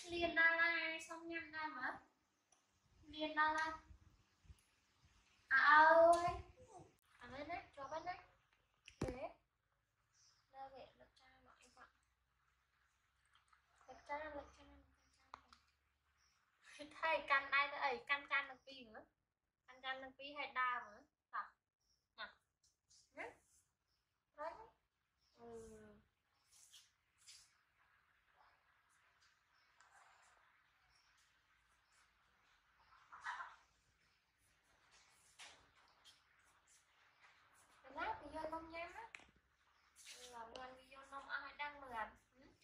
liền đa la xong nhăn ra mà liền đa la ơi lên đấy cho bên đấy thế ra về lực cha mọi bạn lực cha thay căn đây ấy căn căn được pi nữa căn được pi hay đa nữa à đấy lát thì vô nông nhám á làm ngoan đi vô nông ai đang mượn ăn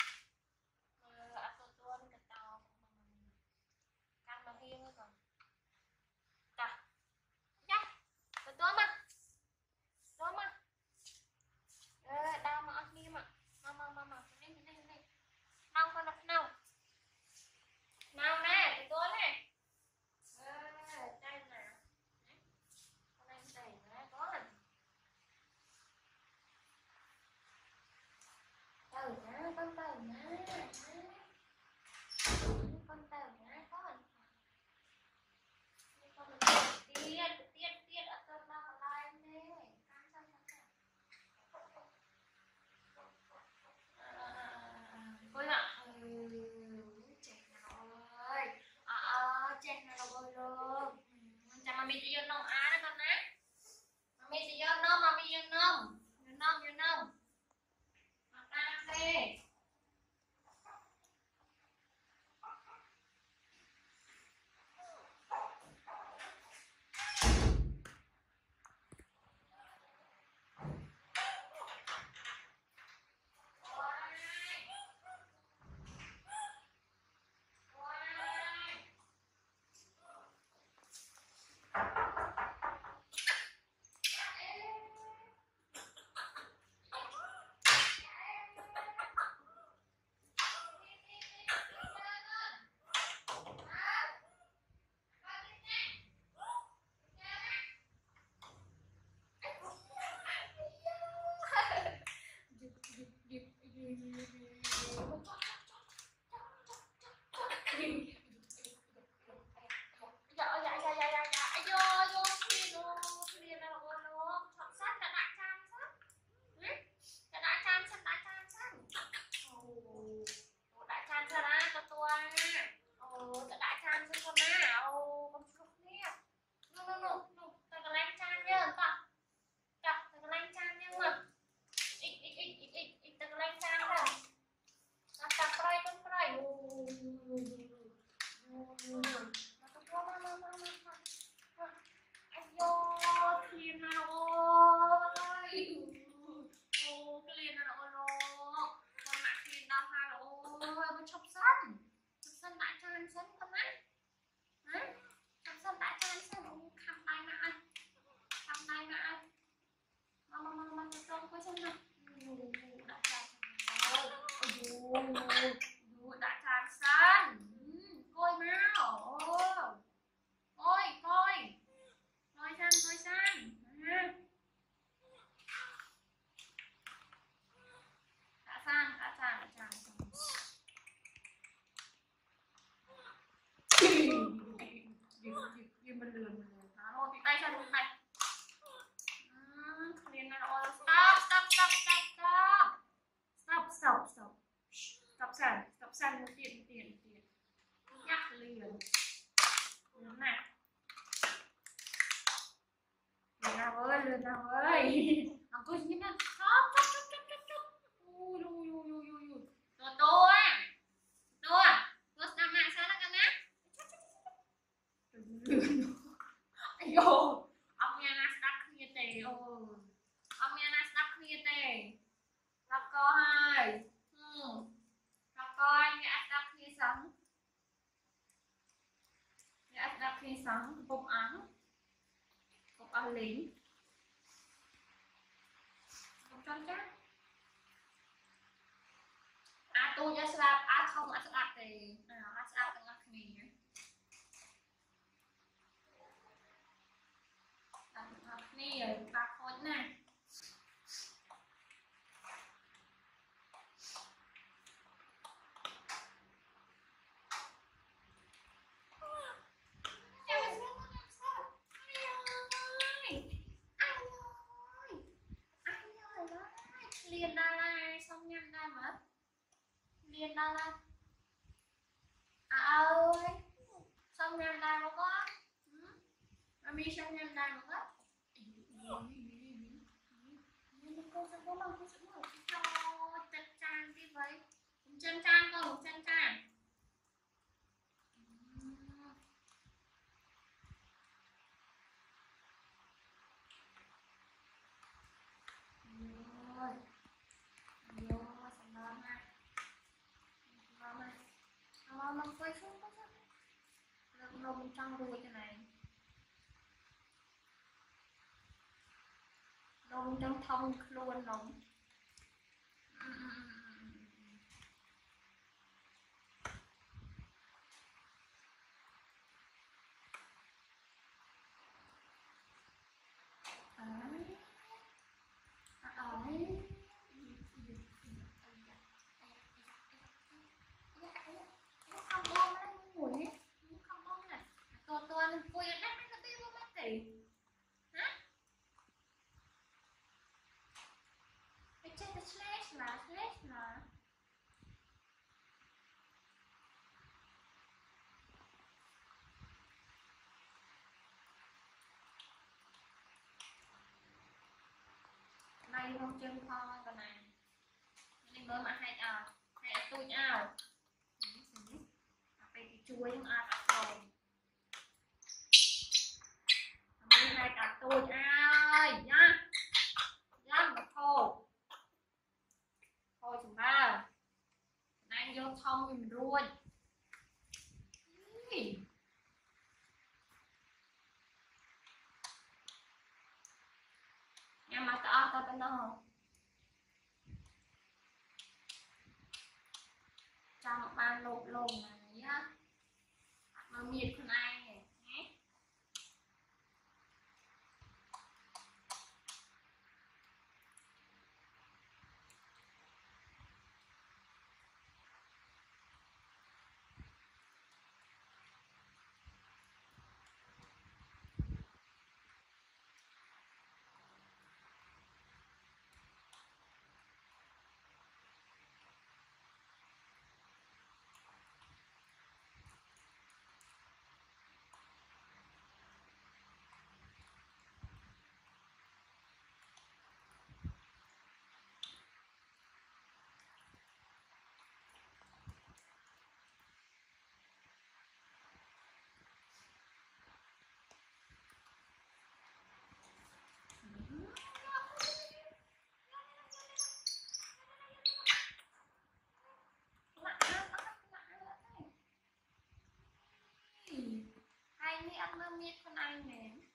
tôi tuôn cái tàu căn mà riêng rồi còn cả nhá tôi tuôn mà đau mà ăn đi mà lên nào con đập nào nào nè tôi tuôn nè đây nè con em đầy nè con tàu nhá con tàu nhá con tàu nhá con tiết ở trong nào lại nè ôi ạ trẻ nào ơi trẻ nào ơi luôn chả mà mình chỉ vô nông á đó con á mà mình chỉ vô nông mà mình vô nông mà ta đi đã tràn sân coi nào coi san đã tràn đi mình lườn thôi thì tay chân mình này liền này rồi stop sàn tiền nhắc liền này lườn nào ơi ông tôi nhìn nó ui tôi làm mạng sao đó nha ayo ông nghe nó đắp kia tề ông nghe nó đắp kia tề đắp co hai đắp coi nghe đắp kia sống cục ăn lính cục chân chắc tôiจะสลับkhôngสลับthìสลับตั้งแต่นี้นี่ปลาโคตรน่ะ viên đó là ơi xong em đang có mami xong em đang có cô sẽ có lòng cô sẽ mở cho chân trang đi vậy chân trang không chân trang rồi rồi xong đó ha nó quay xuống nó bên trong đuôi cái này nó bên trong thông luôn nó không ôm nó ngủ hết không ôm này tuần cô yên đắt nó tiêu mất tỷ hả cái trên cái slash mà này không chân kho con này nên mới mà hay tôi ao cái chuối không ăn rồi mới hay cả tôi ai nhá nhá mà khô thôi chúng ta này vô thông mình luôn em mà tao bên đó trong ba lột lồn này nhá mà miệt con ai này nhé hay đi ăn miết con anh này